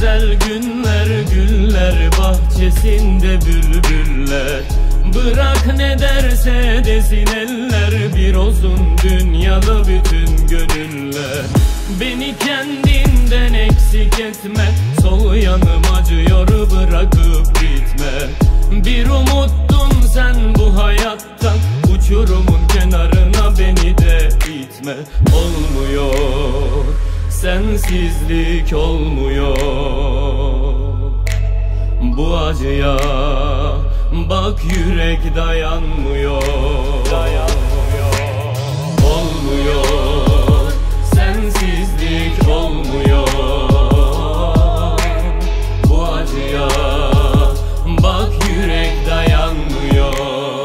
güzel günler, güller bahçesinde bülbüller. Bırak ne derse desin eller, bir olsun dünyada bütün gönüller. Beni kendinden eksik etme, sol yanım acıyor bırakıp gitme. Bir umuttun sen bu hayattan, uçurumun kenarına beni de itme. Olmuyor, sensizlik olmuyor. Bu acıya bak yürek dayanmıyor. Olmuyor, sensizlik olmuyor. Bu acıya bak yürek dayanmıyor.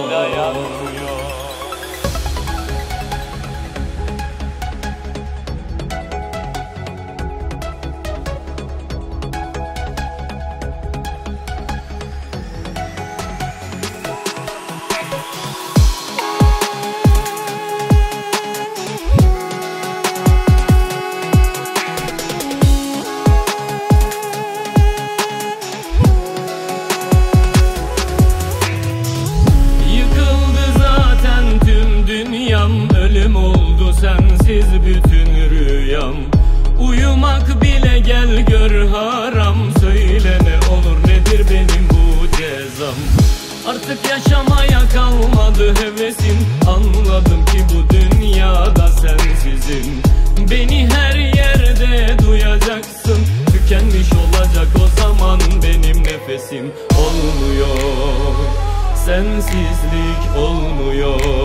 Ölüm oldu sensiz bütün rüyam. Uyumak bile gel gör haram. Söyle ne olur nedir benim bu cezam? Artık yaşamaya kalmadı hevesim. Anladım ki bu dünyada sensizim. Beni her yerde duyacaksın. Tükenmiş olacak o zaman benim nefesim. Olmuyor, sensizlik olmuyor.